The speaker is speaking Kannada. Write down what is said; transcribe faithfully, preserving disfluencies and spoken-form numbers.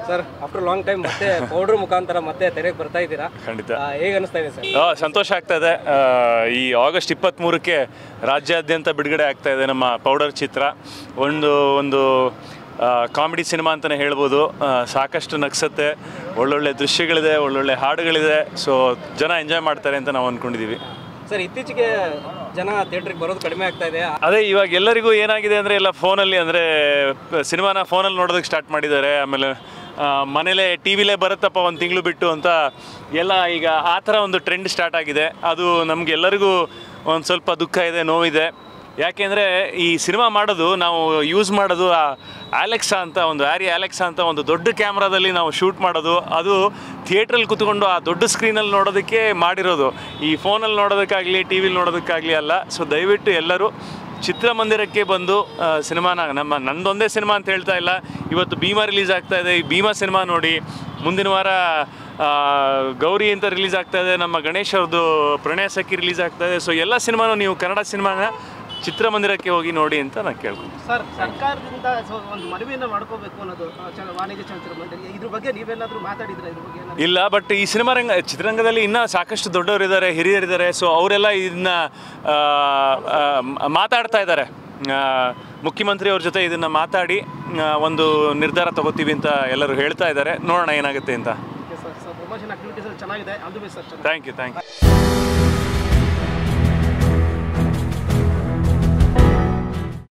ಸರ್ ಆಫ್ಟರ್ ಲಾಂಗ್ ಟೈಮ್ ಮತ್ತೆ ಪೌಡರ್ ಮುಖಾಂತರ ಮತ್ತೆ ತೆರೆಗೆ ಬರ್ತಾ ಇದ್ದೀರಾ? ಖಂಡಿತ. ಹೇಗೆ ಅನಿಸ್ತಾ ಇದೆ ಸರ್? ಸಂತೋಷ ಆಗ್ತಾ ಇದೆ. ಈ ಆಗಸ್ಟ್ ಇಪ್ಪತ್ತ್ಮೂರಕ್ಕೆ ರಾಜ್ಯಾದ್ಯಂತ ಬಿಡುಗಡೆ ಆಗ್ತಾ ಇದೆ ನಮ್ಮ ಪೌಡರ್ ಚಿತ್ರ. ಒಂದು ಒಂದು ಕಾಮಿಡಿ ಸಿನಿಮಾ ಅಂತಲೇ ಹೇಳ್ಬೋದು. ಸಾಕಷ್ಟು ನಗ್ಸತ್ತೆ, ಒಳ್ಳೊಳ್ಳೆ ದೃಶ್ಯಗಳಿದೆ, ಒಳ್ಳೊಳ್ಳೆ ಹಾಡುಗಳಿದೆ. ಸೊ ಜನ ಎಂಜಾಯ್ ಮಾಡ್ತಾರೆ ಅಂತ ನಾವು ಅಂದ್ಕೊಂಡಿದ್ದೀವಿ. ಸರ್ ಇತ್ತೀಚೆಗೆ ಜನ ಥಿಯೇಟ್ರಿಗೆ ಬರೋದು ಕಡಿಮೆ ಆಗ್ತಾ ಇದೆ. ಅದೇ ಇವಾಗ ಎಲ್ಲರಿಗೂ ಏನಾಗಿದೆ ಅಂದರೆ ಎಲ್ಲ ಫೋನಲ್ಲಿ, ಅಂದರೆ ಸಿನಿಮಾನ ಫೋನಲ್ಲಿ ನೋಡೋದಕ್ಕೆ ಸ್ಟಾರ್ಟ್ ಮಾಡಿದ್ದಾರೆ. ಆಮೇಲೆ ಮನೇಲೇ ಟಿ ವಿಲೇ ಬರುತ್ತಪ್ಪ ಒಂದು ತಿಂಗಳು ಬಿಟ್ಟು ಅಂತ ಎಲ್ಲ ಈಗ ಆ ಥರ ಒಂದು ಟ್ರೆಂಡ್ ಸ್ಟಾರ್ಟ್ ಆಗಿದೆ. ಅದು ನಮಗೆಲ್ಲರಿಗೂ ಒಂದು ಸ್ವಲ್ಪ ದುಃಖ ಇದೆ, ನೋವಿದೆ. ಯಾಕೆಂದರೆ ಈ ಸಿನಿಮಾ ಮಾಡೋದು, ನಾವು ಯೂಸ್ ಮಾಡೋದು ಆ ಆಲೆಕ್ಸಾ ಅಂತ ಒಂದು ಆ್ಯರಿ ಆಲೆಕ್ಸಾ ಅಂತ ಒಂದು ದೊಡ್ಡ ಕ್ಯಾಮ್ರಾದಲ್ಲಿ ನಾವು ಶೂಟ್ ಮಾಡೋದು. ಅದು ಥಿಯೇಟ್ರಲ್ಲಿ ಕೂತ್ಕೊಂಡು ಆ ದೊಡ್ಡ ಸ್ಕ್ರೀನಲ್ಲಿ ನೋಡೋದಕ್ಕೆ ಮಾಡಿರೋದು, ಈ ಫೋನಲ್ಲಿ ನೋಡೋದಕ್ಕಾಗಲಿ ಟಿ ವಿಲಿ ನೋಡೋದಕ್ಕಾಗಲಿ ಅಲ್ಲ. ಸೊ ದಯವಿಟ್ಟು ಎಲ್ಲರೂ ಚಿತ್ರಮಂದಿರಕ್ಕೆ ಬಂದು ಸಿನಿಮಾನ, ನಮ್ಮ ನಂದೊಂದೇ ಸಿನಿಮಾ ಅಂತ ಹೇಳ್ತಾ ಇಲ್ಲ, ಇವತ್ತು ಭೀಮಾ ರಿಲೀಸ್ ಆಗ್ತಾ ಇದೆ, ಈ ಭೀಮಾ ಸಿನಿಮಾ ನೋಡಿ. ಮುಂದಿನ ವಾರ ಗೌರಿ ಅಂತ ರಿಲೀಸ್ ಆಗ್ತಾ ಇದೆ, ನಮ್ಮ ಗಣೇಶ್ ಅವ್ರದ್ದು ಪ್ರಣಯ ಸಖಿ ರಿಲೀಸ್ ಆಗ್ತಾ ಇದೆ. ಸೊ ಎಲ್ಲ ಸಿನಿಮಾನು ನೀವು ಕನ್ನಡ ಸಿನಿಮಾನ ಚಿತ್ರಮಂದಿರಕ್ಕೆ ಹೋಗಿ ನೋಡಿ ಅಂತ ನಾನು ಕೇಳ್ತೀನಿ. ಸರ್ ಸರ್ಕಾರದಿಂದ ಒಂದು ಮನವಿಯನ್ನು ಮಾಡ್ಕೋಬೇಕು ಅನ್ನೋದು ವಾಣಿಜ್ಯ ಚಲನಚಿತ್ರ ಮಂಡಳಿ, ಇದ್ರ ಬಗ್ಗೆ ನೀವೇನಾದರೂ ಮಾತಾಡಿದ್ರೆ? ಇದ್ರ ಬಗ್ಗೆ ಇಲ್ಲ, ಬಟ್ ಈ ಸಿನಿಮಾ ರಂಗ ಚಿತ್ರರಂಗದಲ್ಲಿ ಇನ್ನೂ ಸಾಕಷ್ಟು ದೊಡ್ಡವರಿದ್ದಾರೆ, ಹಿರಿಯರಿದ್ದಾರೆ. ಸೊ ಅವರೆಲ್ಲ ಇದನ್ನ ಮಾತಾಡ್ತಾ ಇದ್ದಾರೆ. ಮುಖ್ಯಮಂತ್ರಿ ಅವ್ರ ಜೊತೆ ಇದನ್ನು ಮಾತಾಡಿ ಒಂದು ನಿರ್ಧಾರ ತಗೋತೀವಿ ಅಂತ ಎಲ್ಲರೂ ಹೇಳ್ತಾ ಇದ್ದಾರೆ. ನೋಡೋಣ ಏನಾಗುತ್ತೆ ಅಂತ. ಚೆನ್ನಾಗಿದೆ. Thank you thank you